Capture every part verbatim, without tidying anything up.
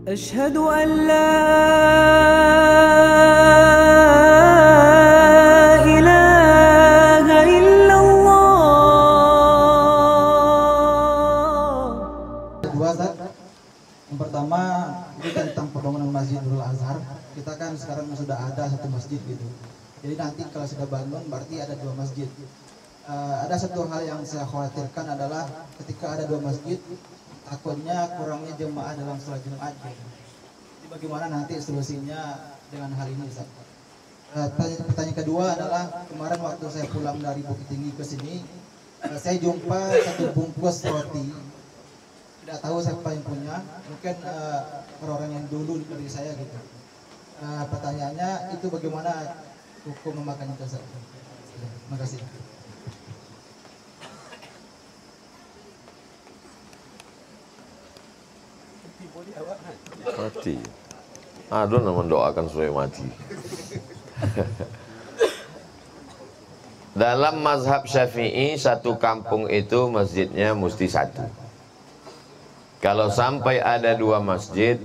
أشهد أن لا إله إلا الله. Dua, Zat. Yang pertama itu tentang pembangunan Masjidul Azhar. Kita kan sekarang sudah ada satu masjid gitu. Jadi nanti kalau sudah bangun berarti ada dua masjid. Uh, ada satu hal yang saya khawatirkan adalah ketika ada dua masjid, takutnya kurangnya jemaah dalam sholat Jumat. Jadi bagaimana nanti solusinya dengan hal ini, Ustaz? Uh, pertanyaan kedua adalah kemarin waktu saya pulang dari Bukit Tinggi ke sini, uh, saya jumpa satu bungkus roti. Tidak tahu siapa yang punya, mungkin uh, orang yang dulu dari saya gitu. Uh, pertanyaannya itu bagaimana hukum memakan itu, Ustaz? Terima kasih. Mati. Aduh, mendoakan supaya mati. Dalam mazhab Syafi'i, satu kampung itu masjidnya mesti satu. Kalau sampai ada dua masjid,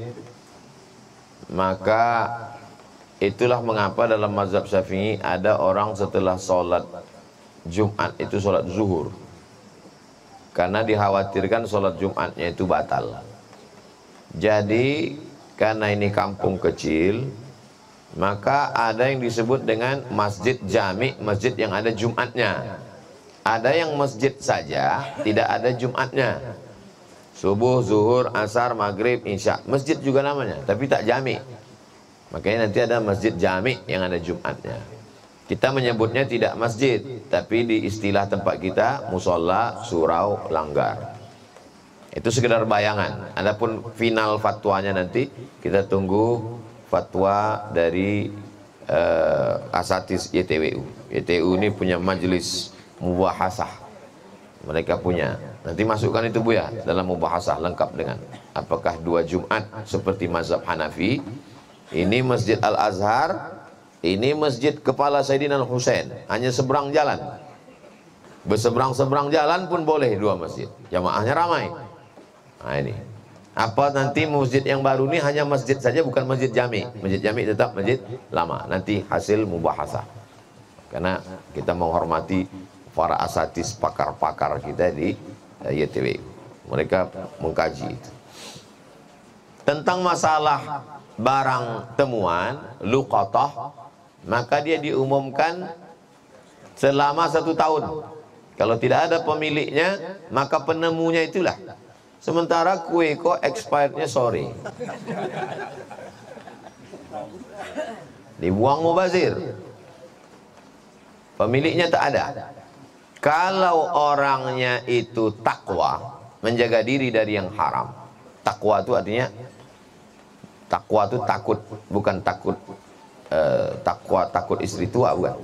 maka itulah mengapa dalam mazhab Syafi'i ada orang setelah sholat Jumat itu sholat zuhur, karena dikhawatirkan sholat Jumatnya itu batal. Jadi karena ini kampung kecil, maka ada yang disebut dengan masjid jami', masjid yang ada Jumatnya. Ada yang masjid saja tidak ada Jumatnya, subuh, zuhur, asar, maghrib, isya, masjid juga namanya, tapi tak jami'. Makanya nanti ada masjid jami' yang ada Jumatnya. Kita menyebutnya tidak masjid, tapi di istilah tempat kita musola, surau, langgar. Itu sekedar bayangan. Adapun final fatwanya nanti kita tunggu fatwa dari uh, Asatis Y T W U. Y T W U ini punya majelis mubahasah. Mereka punya. Nanti masukkan itu Bu ya dalam mubahasah lengkap dengan apakah dua Jumat seperti mazhab Hanafi. Ini Masjid Al-Azhar, ini Masjid Kepala Sayyidina Al-Husain, hanya seberang jalan. Berseberang-seberang jalan pun boleh dua masjid. Jamaahnya ramai. Nah ini. Apa nanti masjid yang baru ini hanya masjid saja, bukan masjid jami'. Masjid jami' tetap masjid lama. Nanti hasil mubahasah. Karena kita menghormati para asatis, pakar-pakar kita di Y T W U. Mereka mengkaji itu. Tentang masalah barang temuan, luqatah, maka dia diumumkan selama satu tahun. Kalau tidak ada pemiliknya, maka penemunya itulah. Sementara kue kok expirednya sore, dibuang mubazir, pemiliknya tak ada. Kalau orangnya itu takwa, menjaga diri dari yang haram. Takwa itu artinya, takwa itu takut, bukan takut uh, takwa takut istri tua, bukan.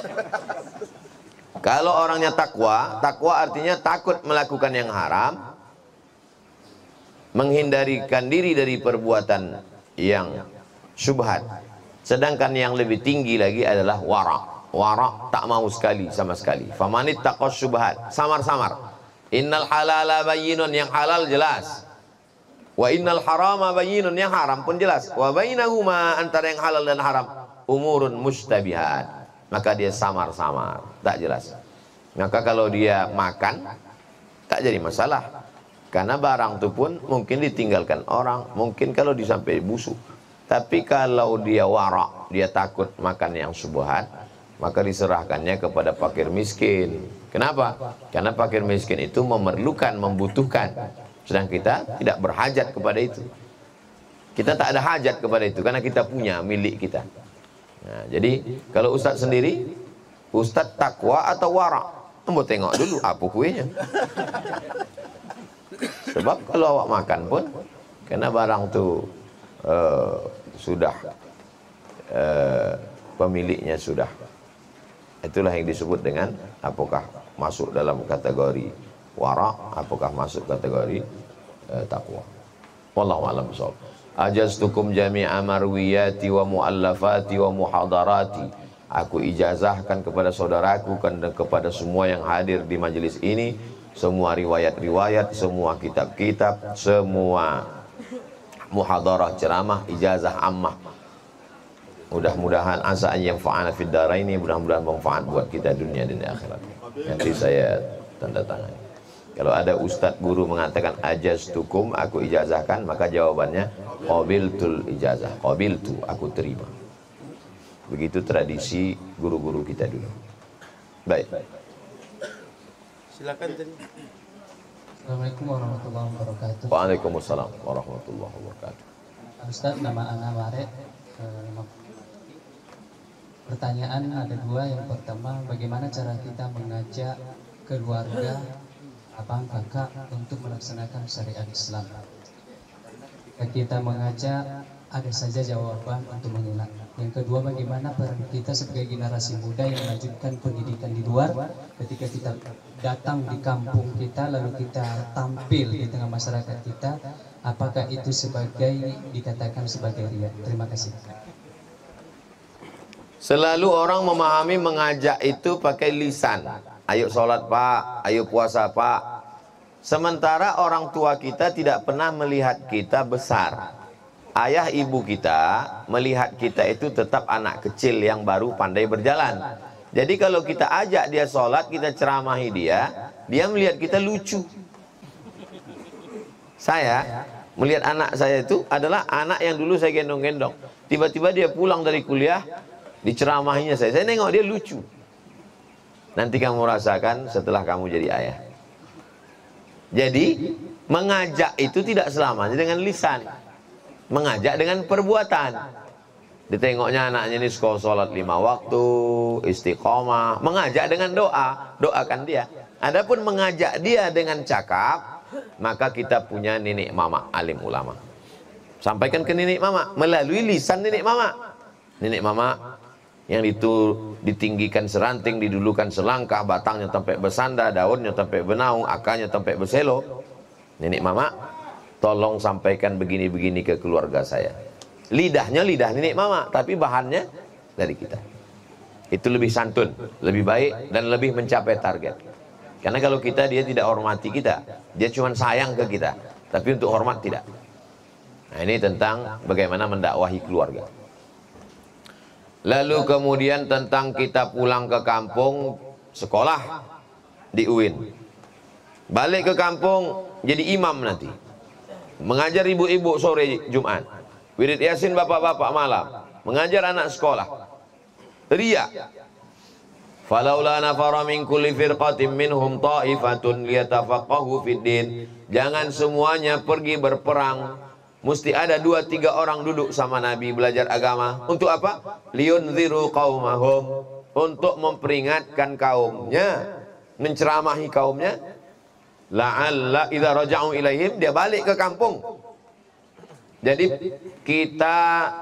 Kalau orangnya takwa, takwa artinya takut melakukan yang haram, menghindarikan diri dari perbuatan yang syubhat. Sedangkan yang lebih tinggi lagi adalah wara'. Wara' tak mau sekali sama sekali. Famanit taqas syubhat, samar-samar. Innal halala bayyinun, yang halal jelas. Wa innal harama bayyinun, yang haram pun jelas. Wa bainahuma, antara yang halal dan haram, umurun mustabihat. Maka dia samar-samar, tak jelas. Maka kalau dia makan, tak jadi masalah. Karena barang itu pun mungkin ditinggalkan orang, mungkin kalau disampai busuk. Tapi kalau dia wara', dia takut makan yang syubhat, maka diserahkannya kepada fakir miskin. Kenapa? Karena fakir miskin itu memerlukan, membutuhkan. Sedang kita tidak berhajat kepada itu. Kita tak ada hajat kepada itu karena kita punya milik kita. Nah, jadi kalau Ustadz sendiri, Ustadz takwa atau wara'? Ambo tengok dulu apa kuenya. Sebab kalau awak makan pun, karena barang tu uh, sudah uh, pemiliknya sudah, itulah yang disebut dengan apakah masuk dalam kategori wara', apakah masuk kategori uh, takwa. Wallahu a'lam bishawab. Ajaztukum jami'a marwiyati wa mu'allafati wa muhadarati. Aku ijazahkan kepada saudaraku dan kepada semua yang hadir di majelis ini, semua riwayat-riwayat, semua kitab-kitab, semua muhadarah, ceramah, ijazah ammah. Mudah-mudahan asa an yanfa'ana fid dharaini, mudah-mudahan manfaat buat kita dunia dan akhirat. Nanti saya tanda tangan. Kalau ada ustadz guru mengatakan ajaztukum, aku ijazahkan, maka jawabannya qabiltul ijazah, qabiltu, aku terima. Begitu tradisi guru-guru kita dulu. Baik. Silakan tadi. Assalamualaikum warahmatullahi wabarakatuh. Waalaikumsalam warahmatullahi wabarakatuh. Ustaz, nama Ana Mare. Eh, pertanyaan ada dua. Yang pertama, bagaimana cara kita mengajak keluarga, abang kakak untuk melaksanakan syariat Islam? Jika kita mengajak, ada saja jawaban untuk mengelak. Yang kedua, bagaimana peran kita sebagai generasi muda yang melanjutkan pendidikan di luar, ketika kita datang di kampung kita lalu kita tampil di tengah masyarakat kita, apakah itu sebagai dikatakan sebagai riya? Terima kasih. Selalu orang memahami mengajak itu pakai lisan. Ayo sholat pak, ayo puasa pak. Sementara orang tua kita tidak pernah melihat kita besar. Ayah ibu kita melihat kita itu tetap anak kecil yang baru pandai berjalan. Jadi kalau kita ajak dia sholat, kita ceramahi dia, dia melihat kita lucu. Saya melihat anak saya itu adalah anak yang dulu saya gendong-gendong. Tiba-tiba dia pulang dari kuliah, diceramahinya saya. Saya nengok dia lucu. Nanti kamu rasakan setelah kamu jadi ayah. Jadi mengajak itu tidak selamanya dengan lisan. Mengajak dengan perbuatan. Ditengoknya anaknya ini sekolah sholat lima waktu, istiqomah. Mengajak dengan doa, doakan dia. Adapun mengajak dia dengan cakap, maka kita punya nenek mama alim ulama. Sampaikan ke nenek mama melalui lisan nenek mama. Nenek mama yang itu ditinggikan seranting, didulukan selangkah, batangnya sampai bersanda, daunnya sampai benaung, akarnya sampai berselo. Nenek mama, tolong sampaikan begini-begini ke keluarga saya. Lidahnya lidah nenek mama, tapi bahannya dari kita. Itu lebih santun, lebih baik, dan lebih mencapai target. Karena kalau kita, dia tidak hormati kita, dia cuma sayang ke kita, tapi untuk hormat tidak. Nah, ini tentang bagaimana mendakwahi keluarga. Lalu kemudian tentang kita pulang ke kampung, sekolah di U I N, balik ke kampung jadi imam nanti, mengajar ibu-ibu sore Jumat, wirid yasin bapak-bapak malam, mengajar anak sekolah. Riya. Falaula nafara min kulli firqatin minhum ta'ifatun liyatafaqahu fid din. Jangan semuanya pergi berperang. Mesti ada dua tiga orang duduk sama Nabi belajar agama. Untuk apa? Liyunziru qaumahum, untuk memperingatkan kaumnya, menceramahi kaumnya. La'alla idza raja'u ilaihim, dia balik ke kampung. Jadi kita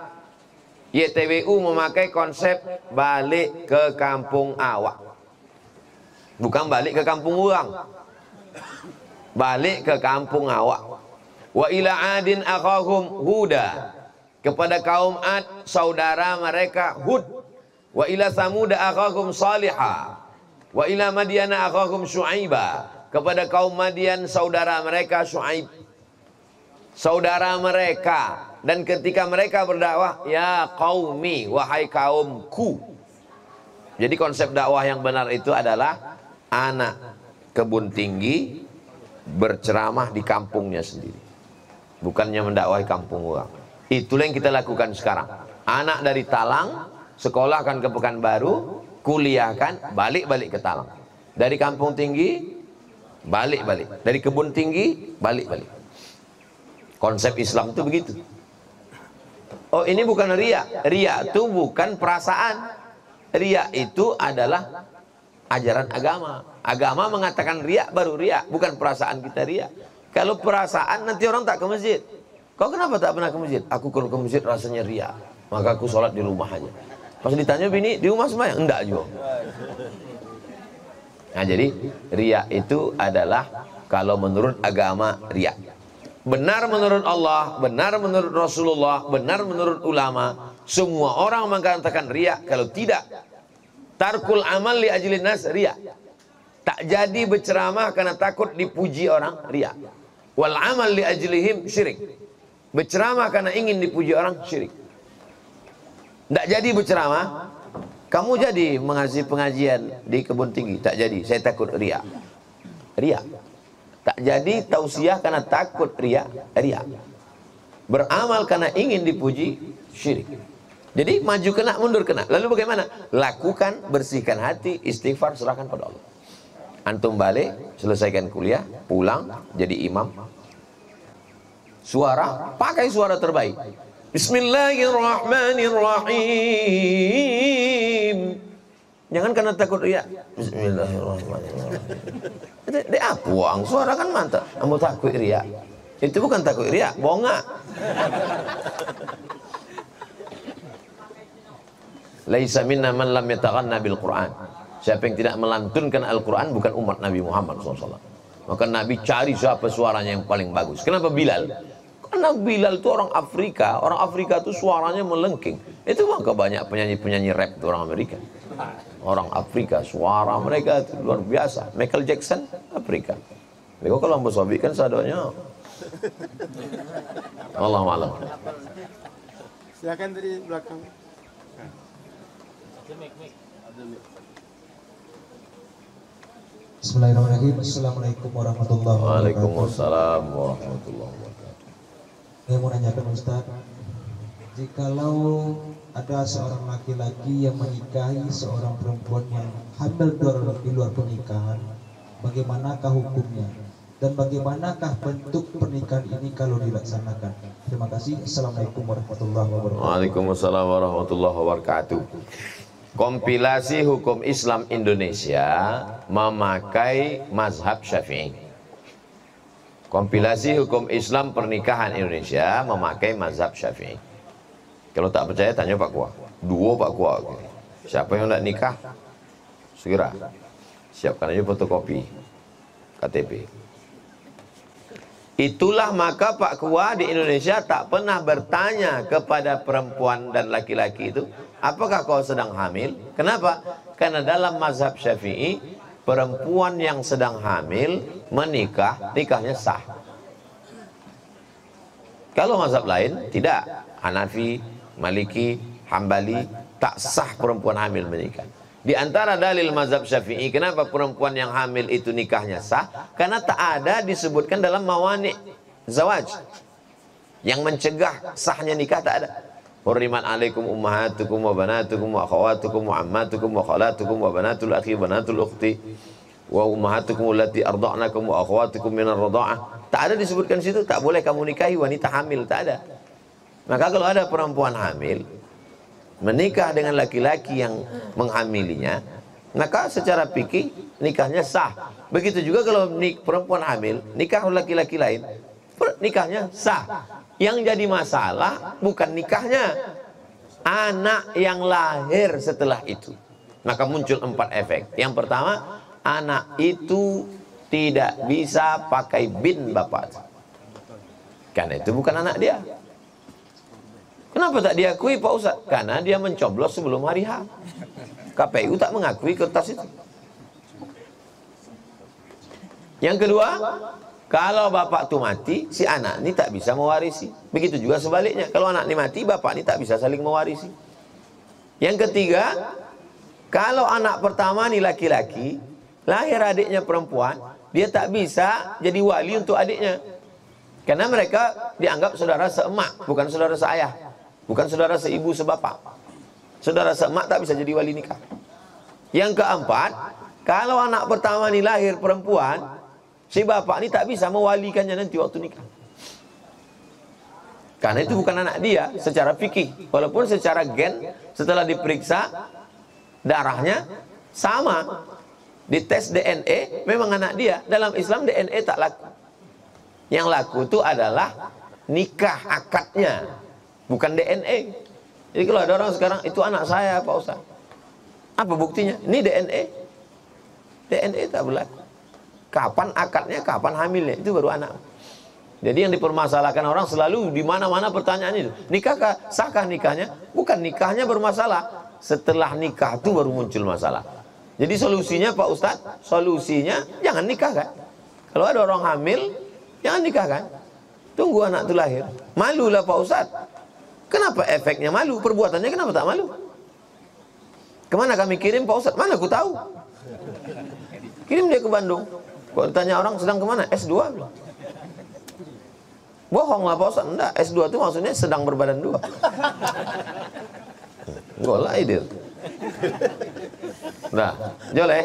Y T W U memakai konsep balik ke kampung awak, bukan balik ke kampung orang. Balik ke kampung awak. Wa ila adin akhahum huda, kepada kaum Ad saudara mereka Hud. Wa ila Samud akhahum Salihah. Wa ila Madyana akhahum Syuaiba, kepada kaum Madian saudara mereka Syuaib. Saudara mereka, dan ketika mereka berdakwah, ya qaumi, wahai kaumku. Jadi konsep dakwah yang benar itu adalah anak kebun tinggi berceramah di kampungnya sendiri, bukannya mendakwahi kampung orang. Itulah yang kita lakukan sekarang. Anak dari Talang sekolah kan ke Pekanbaru, kuliah kan balik-balik ke Talang. Dari kampung tinggi balik-balik, dari kebun tinggi balik-balik. Konsep Islam itu begitu. Oh, ini bukan riya. Riya itu bukan perasaan. Riya itu adalah ajaran agama. Agama mengatakan riya baru riya, bukan perasaan kita riya. Kalau perasaan nanti orang tak ke masjid. Kau kenapa tak pernah ke masjid? Aku kalau ke masjid rasanya riya, maka aku sholat di rumah aja. Pas ditanya bini, di rumah sembahyang? Enggak juga. Nah, jadi riya itu adalah kalau menurut agama riya. Benar menurut Allah, benar menurut Rasulullah, benar menurut ulama, semua orang mengatakan riya. Kalau tidak, tarkul amal li ajlin nas riya. Tak jadi berceramah karena takut dipuji orang, riya. Wal amal li ajlihim syirik. Berceramah karena ingin dipuji orang, syirik. Tidak jadi berceramah, kamu jadi mengaji pengajian di Kebun Tinggi, tak jadi, saya takut riak. Riak. Tak jadi tausiah karena takut riak, riak. Beramal karena ingin dipuji, syirik. Jadi maju kena, mundur kena. Lalu bagaimana? Lakukan, bersihkan hati, istighfar, serahkan pada Allah. Antum balik, selesaikan kuliah, pulang, jadi imam. Suara, pakai suara terbaik. Bismillahirrahmanirrahim. Jangan karena takut riak. Bismillahirrahmanirrahim. Dia apa uang? Suara kan mantap. Kamu takut riak. Itu bukan takut riak, bongak. Laisa minna man lam yataghanna bil Qur'an. Siapa yang tidak melantunkan Al-Quran bukan umat Nabi Muhammad shallallahu alaihi wasallam. Maka Nabi cari siapa suaranya yang paling bagus. Kenapa Bilal? Karena Bilal itu orang Afrika. Orang Afrika itu suaranya melengking. Itu maka banyak penyanyi-penyanyi rap itu orang Amerika. Orang Afrika, suara mereka itu luar biasa. Michael Jackson, Afrika. Mereka kalau Ambo Sobi kan sadanya. Allah malam. Silakan dari belakang. Bismillahirrahmanirrahim. Assalamualaikum warahmatullahi wabarakatuh. Waalaikumsalam warahmatullahi wabarakatuh. Saya mau nanyakan Ustaz, jikalau ada seorang laki-laki yang menikahi seorang perempuan yang hamil di luar pernikahan, bagaimanakah hukumnya? Dan bagaimanakah bentuk pernikahan ini kalau dilaksanakan? Terima kasih. Assalamualaikum warahmatullahi wabarakatuh. Waalaikumsalam warahmatullahi wabarakatuh. Kompilasi hukum Islam Indonesia memakai mazhab Syafi'i. Kompilasi hukum Islam pernikahan Indonesia memakai mazhab Syafi'i. Kalau tak percaya tanya Pak Kua. Dua Pak Kua. Siapa yang nak nikah? Segera siapkan aja fotokopi K T P. Itulah maka Pak Kua di Indonesia tak pernah bertanya kepada perempuan dan laki-laki itu, apakah kau sedang hamil? Kenapa? Karena dalam mazhab Syafi'i, perempuan yang sedang hamil menikah, nikahnya sah. Kalau mazhab lain tidak, Hanafi, Maliki, Hambali, tak sah perempuan hamil menikah. Di antara dalil mazhab Syafi'i, kenapa perempuan yang hamil itu nikahnya sah? Karena tak ada disebutkan dalam mawani' zawaj yang mencegah sahnya nikah, tak ada. Hurrimat alaikum ummahatukum wa banatukum wa akhawatukum wa ammatukum wa khalatukum wa banatul akhi wa banatul ukhti wa ummahatukum allati arda'nakum wa akhawatukum minar radha'ah. Tak ada disebutkan situ, tak boleh kamu nikahi wanita hamil, tak ada. Maka kalau ada perempuan hamil menikah dengan laki-laki yang menghamilinya, maka secara fikih nikahnya sah. Begitu juga kalau nik perempuan hamil nikah oleh laki-laki lain, nikahnya sah. Yang jadi masalah bukan nikahnya, anak yang lahir setelah itu. Maka muncul empat efek. Yang pertama, anak itu tidak bisa pakai bin bapak, karena itu bukan anak dia. Kenapa tak diakui Pak Ustaz? Karena dia mencoblos sebelum hari H. K P U tak mengakui kertas itu. Yang kedua, kalau bapak itu mati, si anak ini tak bisa mewarisi. Begitu juga sebaliknya. Kalau anak ini mati, bapak ini tak bisa saling mewarisi. Yang ketiga, kalau anak pertama ini laki-laki, lahir adiknya perempuan, dia tak bisa jadi wali untuk adiknya. Karena mereka dianggap saudara seemak, bukan saudara seayah. Bukan saudara seibu sebapak. Saudara seemak tak bisa jadi wali nikah. Yang keempat, kalau anak pertama ini lahir perempuan, si bapak ini tak bisa mewalikannya nanti waktu nikah. Karena itu bukan anak dia secara fikih. Walaupun secara gen setelah diperiksa darahnya sama, dites D N A memang anak dia. Dalam Islam D N A tak laku. Yang laku itu adalah nikah akadnya, bukan D N A. Jadi kalau ada orang sekarang, itu anak saya Pak Ustaz, apa buktinya? Ini D N A. D N A tak berlaku. Kapan akadnya, kapan hamilnya, itu baru anak. Jadi yang dipermasalahkan orang selalu di mana-mana pertanyaannya itu, nikahkah, sahkah nikahnya? Bukan nikahnya bermasalah, setelah nikah itu baru muncul masalah. Jadi solusinya Pak Ustaz, solusinya jangan nikah kan. Kalau ada orang hamil, jangan nikah kan. Tunggu anak itu lahir. Malulah Pak Ustadz. Kenapa efeknya malu? Perbuatannya kenapa tak malu? Kemana kami kirim Pak Ustadz? Mana aku tahu? Kirim dia ke Bandung. Kalau ditanya orang sedang kemana? S dua. Bohong lah Pak Ustadz. Enggak, S dua itu maksudnya sedang berbadan dua. Golah ide. Nah, Joleh.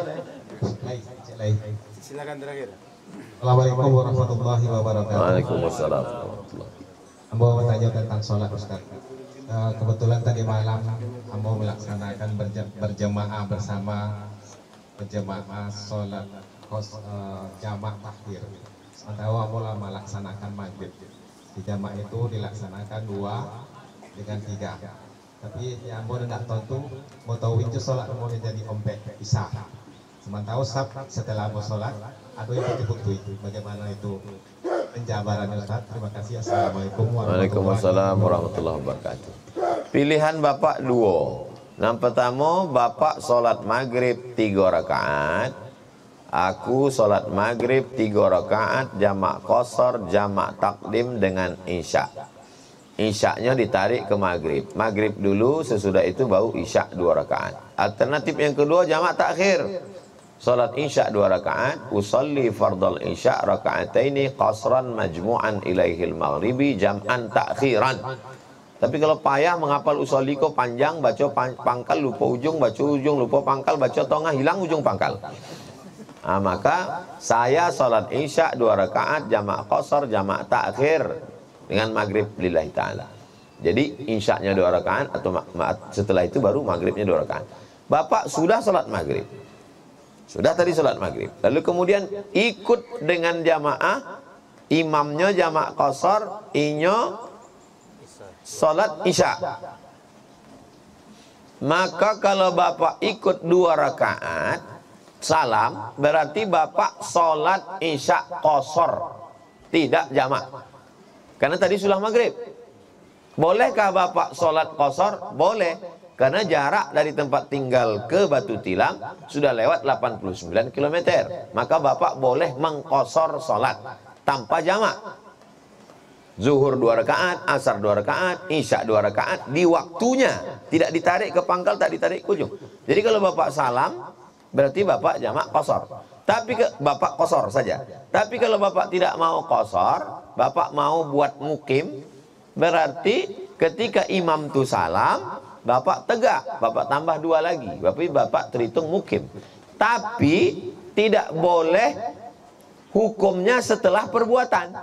Silakan terakhir. Assalamualaikum warahmatullahi wabarakatuh. Waalaikumsalam. Ambo bertanya tentang sholat Ustaz. Uh, kebetulan tadi malam Ambo melaksanakan berja berjemaah bersama berjemaah sholat kos uh, jamak takhir. Sementara Ambo melaksanakan maghrib. Di jamak itu dilaksanakan dua dengan tiga. Tapi yang Ambo tidak tahu tuh mau tahu itu sholat mau jadi ompek isya. Sementara sab setelah Ambo sholat ada yang putih-putih. Bagaimana itu penjabarannya Ustaz? Terima kasih. Assalamualaikum Waalaikumsalam warahmatullahi wabarakatuh. Pilihan Bapak dua. Yang pertama, Bapak sholat maghrib tiga rakaat. Aku sholat maghrib tiga rakaat, jamak qasar, jamak takdim dengan isya. Isyaknya ditarik ke maghrib. Maghrib dulu, sesudah itu baru isyak dua rakaat. Alternatif yang kedua, jamak takhir. Salat isya dua rakaat, usalli fardal isya raka'ataini qasran majmu'an ilaihil maghribi jam'an ta'khiran. Tapi kalau payah menghafal usolli kok panjang, baca pangkal lupa ujung, baca ujung lupa pangkal, baca tengah hilang ujung pangkal. Nah, maka saya salat isya dua rakaat, jamak qasar, jamak ta'khir dengan maghrib lillahi ta'ala. Jadi isyaknya dua rakaat atau setelah itu baru maghribnya dua rakaat. Bapak sudah salat maghrib. Sudah tadi sholat maghrib. Lalu kemudian ikut dengan jamaah. Imamnya jamak qasar, inyo sholat isya. Maka kalau Bapak ikut dua rakaat salam, berarti Bapak sholat isya qasar, tidak jamak. Karena tadi sudah maghrib. Bolehkah Bapak sholat qasar? Boleh. Karena jarak dari tempat tinggal ke Batu Tilam sudah lewat delapan puluh sembilan kilometer. Maka Bapak boleh mengqasar sholat tanpa jamak. Zuhur dua rakaat, asar dua rakaat, isya dua rakaat di waktunya. Tidak ditarik ke pangkal, tak ditarik ke ujung. Jadi kalau Bapak salam, berarti Bapak jamak qasar. Tapi ke, Bapak qasar saja. Tapi kalau Bapak tidak mau qasar, Bapak mau buat mukim, berarti ketika imam itu salam, Bapak tegak, Bapak tambah dua lagi, tapi Bapak terhitung mukim. Tapi tidak boleh hukumnya setelah perbuatan.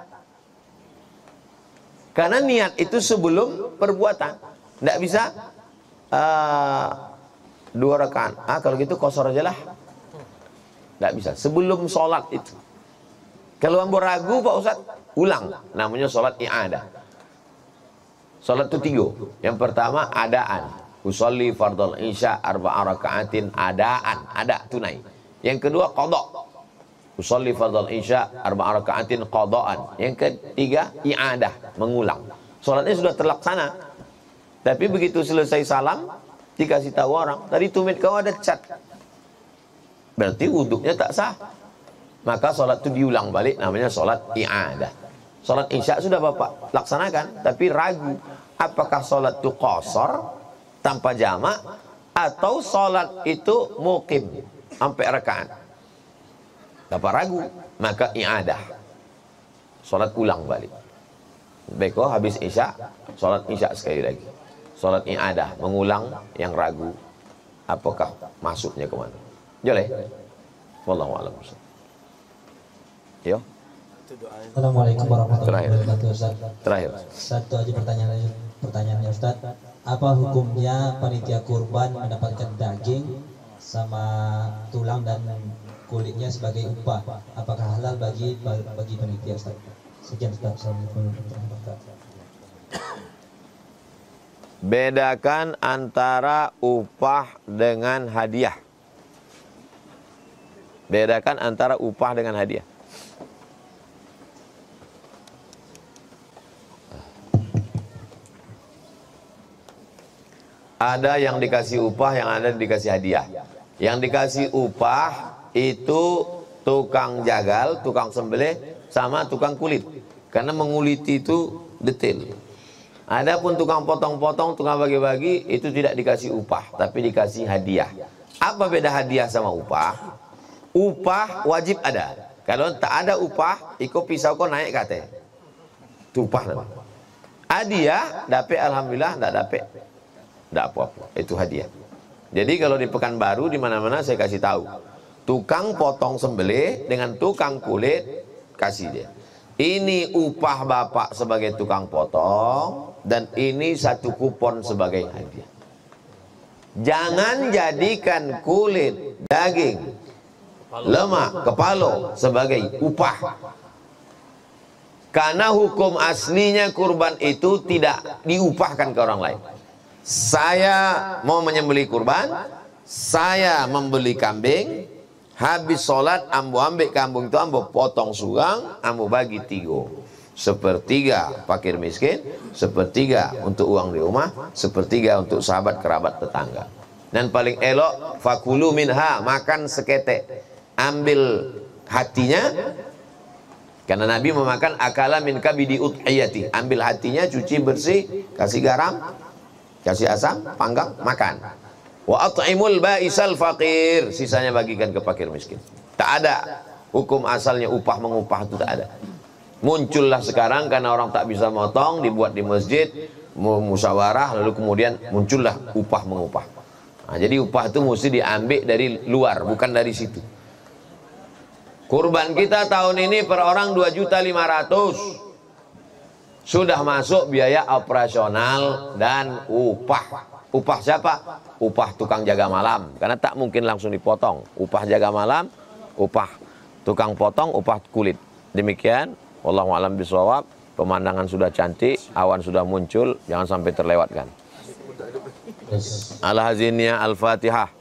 Karena niat itu sebelum perbuatan. Tidak bisa uh, dua rakaat. Ah, kalau gitu qasar aja lah. Tidak bisa. Sebelum sholat itu. Kalau ambo ragu Pak Ustadz, ulang. Namanya sholat i'adah. Salat itu tiga. Yang pertama adaan. Usolli fardal isya arba'a raka'atin adaan, ada tunai. Yang kedua qada. Usolli fardal isya arba'a raka'atin qadaan. Yang ketiga i'adah, mengulang. Salatnya sudah terlaksana. Tapi begitu selesai salam, dikasih tahu orang, tadi tumit kau ada cat. Berarti wuduknya tak sah. Maka salat itu diulang balik, namanya salat i'adah. Salat isya sudah Bapak laksanakan, tapi ragu apakah salat itu qasar tanpa jamak atau salat itu mukim sampai rakaat. Bapak ragu, maka i'adah. Salat ulang balik. Beko habis isya, salat isya sekali lagi. Salat i'adah, mengulang yang ragu apakah masuknya ke mana. Boleh? Wallahu a'lam. Yo. Assalamualaikum warahmatullahi wabarakatuh Ustaz. Terakhir. Satu aja pertanyaan pertanyaannya Ustaz. Apa hukumnya panitia kurban mendapatkan daging sama tulang dan kulitnya sebagai upah? Apakah halal bagi bagi panitia Ustaz? Sekian Ustaz. Assalamualaikum warahmatullahi wabarakatuh. Bedakan antara upah dengan hadiah. Bedakan antara upah dengan hadiah. Ada yang dikasih upah, yang ada dikasih hadiah. Yang dikasih upah itu tukang jagal, tukang sembelih, sama tukang kulit. Karena menguliti itu detail. Adapun tukang potong-potong, tukang bagi-bagi itu tidak dikasih upah, tapi dikasih hadiah. Apa beda hadiah sama upah? Upah wajib ada. Kalau tak ada upah, ikut pisau kau naik kate. Itu upah. Hadiah, dapat alhamdulillah, tak dapat, tak apa-apa. Itu hadiah. Jadi kalau di Pekanbaru di mana-mana saya kasih tahu, tukang potong sembelih dengan tukang kulit kasih dia. Ini upah bapak sebagai tukang potong dan ini satu kupon sebagai hadiah. Jangan jadikan kulit, daging, lemak, kepala sebagai upah. Karena hukum aslinya kurban itu tidak diupahkan ke orang lain. Saya mau menyembelih kurban, saya membeli kambing, habis sholat ambo ambek kambing itu ambo potong sugang, ambo bagi tiga. Sepertiga fakir miskin, sepertiga untuk uang di rumah, sepertiga untuk sahabat kerabat tetangga. Dan paling elok fakulu minha, makan seketek, ambil hatinya. Karena Nabi memakan akala min kabidi udhiyati, ambil hatinya, cuci bersih, kasih garam, kasih asam, panggang, makan. Wa at'imul ba'isal faqir, sisanya bagikan ke fakir miskin. Tak ada hukum asalnya upah mengupah, itu tak ada. Muncullah sekarang karena orang tak bisa motong, dibuat di masjid, musyawarah, lalu kemudian muncullah upah mengupah. Nah, jadi upah itu mesti diambil dari luar, bukan dari situ. Kurban kita tahun ini per orang dua juta lima ratus. Sudah masuk biaya operasional dan upah. Upah siapa? Upah tukang jaga malam. Karena tak mungkin langsung dipotong. Upah jaga malam, upah tukang potong, upah kulit. Demikian. Wallahu a'lam bishawab. Pemandangan sudah cantik, awan sudah muncul, jangan sampai terlewatkan. Al-Haziniyah Al-Fatihah.